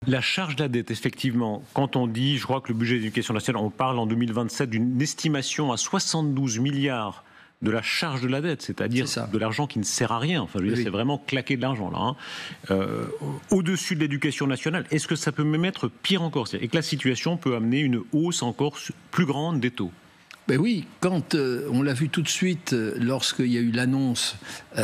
La charge de la dette, effectivement, quand on dit, je crois que le budget d'éducation nationale, on parle en 2027 d'une estimation à 72 milliards de la charge de la dette, c'est-à-dire de l'argent qui ne sert à rien. Enfin, je veux dire, c'est vraiment claquer de l'argent, là. Au-dessus de l'éducation nationale, est-ce que ça peut même être pire encore? Et que la situation peut amener une hausse encore plus grande des taux? Ben oui, quand on l'a vu tout de suite lorsqu'il y a eu l'annonce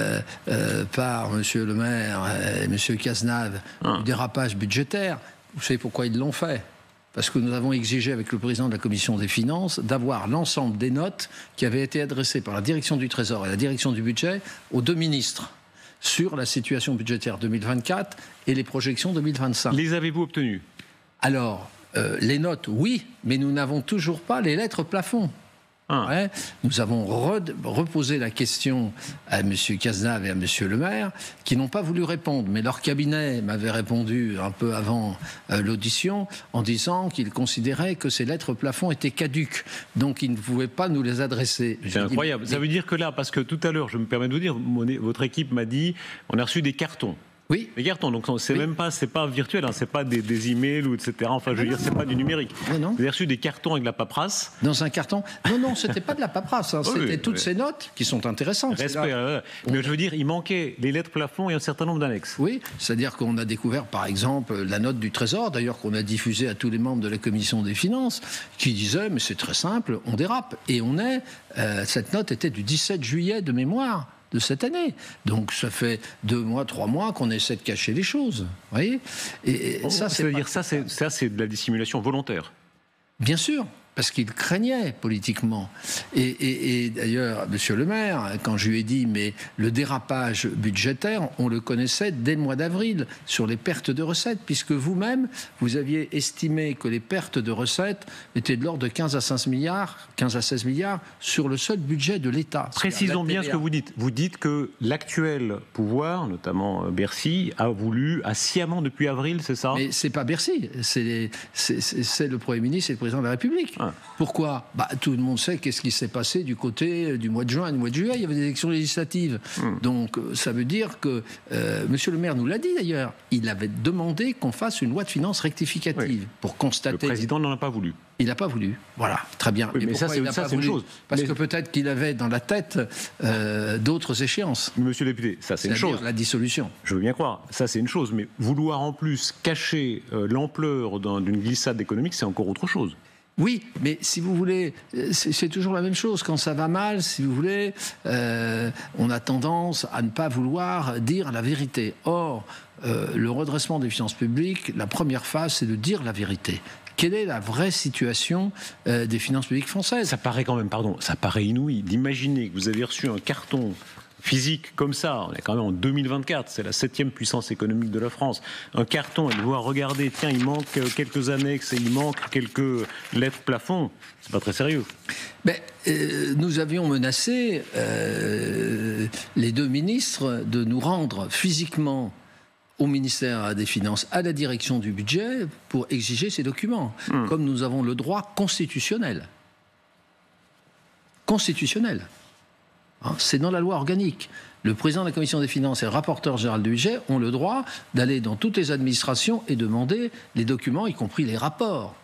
par M. Le Maire et M. Cazenave du dérapage budgétaire, vous savez pourquoi ils l'ont fait? Parce que nous avons exigé avec le président de la Commission des Finances d'avoir l'ensemble des notes qui avaient été adressées par la direction du Trésor et la direction du budget aux deux ministres sur la situation budgétaire 2024 et les projections 2025. Les avez-vous obtenues? Alors, les notes, oui, mais nous n'avons toujours pas les lettres plafond. Ouais, nous avons reposé la question à M. Cazenave et à M. Le Maire, qui n'ont pas voulu répondre. Mais leur cabinet m'avait répondu un peu avant l'audition en disant qu'ils considéraient que ces lettres plafond étaient caduques. Donc ils ne pouvaient pas nous les adresser. C'est incroyable. Ça veut dire que là, parce que tout à l'heure, je me permets de vous dire, votre équipe m'a dit, on a reçu des cartons. Oui. Des cartons, donc c'est même pas, c'est pas virtuel, hein, c'est pas des emails ou etc. Enfin, je veux dire, c'est pas du numérique. Vous avez reçu des cartons avec de la paperasse. Dans un carton? Non, c'était pas de la paperasse. Hein, c'était toutes ces notes qui sont intéressantes. Respect. Mais je veux dire, il manquait les lettres plafond et un certain nombre d'annexes. Oui, c'est-à-dire qu'on a découvert, par exemple, la note du Trésor, d'ailleurs qu'on a diffusée à tous les membres de la Commission des Finances, qui disait, mais c'est très simple, on dérape. Et cette note était du 17 juillet de mémoire de cette année. Donc ça fait 2 mois, 3 mois qu'on essaie de cacher les choses. Vous voyez? Et ça, c'est de la dissimulation volontaire. Bien sûr, parce qu'il craignait politiquement. Et d'ailleurs, M. Le Maire, quand je lui ai dit, mais le dérapage budgétaire, on le connaissait dès le mois d'avril, sur les pertes de recettes, puisque vous-même, vous aviez estimé que les pertes de recettes étaient de l'ordre de 15 à 16 milliards sur le seul budget de l'État. Précisons bien ce que vous dites. Vous dites que l'actuel pouvoir, notamment Bercy, a sciemment depuis avril, c'est ça? Mais c'est pas Bercy, c'est le Premier ministre et le Président de la République. Pourquoi? Tout le monde sait qu'est-ce qui s'est passé du côté du mois de juin et du mois de juillet. Il y avait des élections législatives. Donc ça veut dire que M. Le Maire nous l'a dit d'ailleurs. Il avait demandé qu'on fasse une loi de finances rectificative pour constater. Le président n'en a pas voulu. Il n'a pas voulu. Voilà, très bien. Oui, mais ça, c'est une chose. Parce que peut-être qu'il avait dans la tête d'autres échéances. Monsieur le député, ça c'est une chose. La dissolution. Je veux bien croire. Ça c'est une chose. Mais vouloir en plus cacher l'ampleur d'une glissade économique, c'est encore autre chose. Oui, mais si vous voulez, c'est toujours la même chose. Quand ça va mal, si vous voulez, on a tendance à ne pas vouloir dire la vérité. Or, le redressement des finances publiques, la première phase, c'est de dire la vérité. Quelle est la vraie situation des finances publiques françaises? Ça paraît quand même, ça paraît inouï d'imaginer que vous avez reçu un carton physique comme ça, on est quand même en 2024, c'est la 7e puissance économique de la France, un carton et de voir regarder, tiens, il manque quelques annexes et il manque quelques lettres plafond, c'est pas très sérieux. Mais, nous avions menacé les deux ministres de nous rendre physiquement au ministère des Finances, à la direction du budget, pour exiger ces documents, comme nous avons le droit constitutionnel. Constitutionnel. C'est dans la loi organique. Le président de la Commission des Finances et le rapporteur général du budget ont le droit d'aller dans toutes les administrations et demander les documents, y compris les rapports.